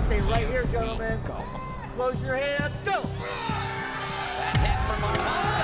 Stay right here, gentlemen. Go. Close your hands. Go. That hit from Barboza.